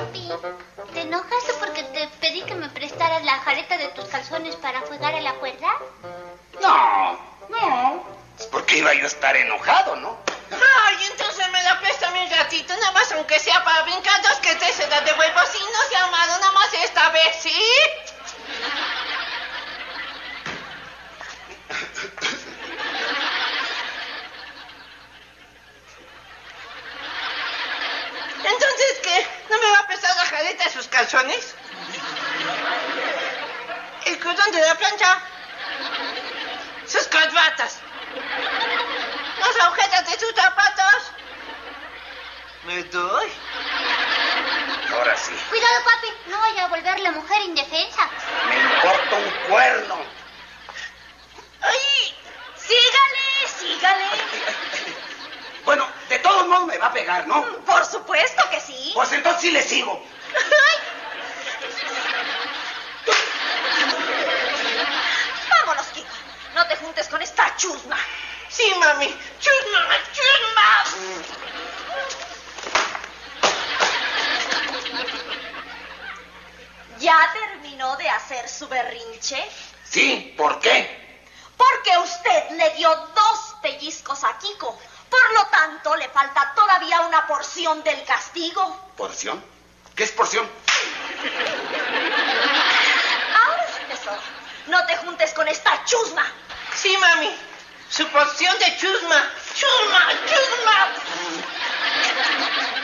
papi. ¿Te enojaste porque te pedí que me prestaras la jareta de tus calzones para jugar a la cuerda? No. Es porque iba yo a estar enojado, ¿no? Ay, entonces me la presta mi gatito, nada más aunque sea para brincar, dos que tres se la devuelvo. Si no se ha amado, nada más esta vez, ¿sí? ¿Entonces qué? ¿No me va a prestar la jareta de sus calzones? ¿El cordón de la plancha? ¿Sus corbatas? ¿Las agujetas de sus zapatos? ¿Me doy? Ahora sí. Cuidado, papi, no vaya a volver la mujer indefensa. Me importa un cuerno. ¡Ay! Sígale. Bueno, de todos modos me va a pegar, ¿no? Por supuesto que sí. Pues entonces sí le sigo. Vámonos, Kiko. No te juntes con esta chusma. Sí, mami. ¡Chusma! ¿Ya terminó de hacer su berrinche? Sí, ¿por qué? Porque usted le dio 2 pellizcos a Kiko. Por lo tanto, le falta todavía una porción del castigo. ¿Porción? ¿Qué es porción? Ahora sí, tesoro. No te juntes con esta chusma. Sí, mami. Su porción de chusma. ¡Chusma!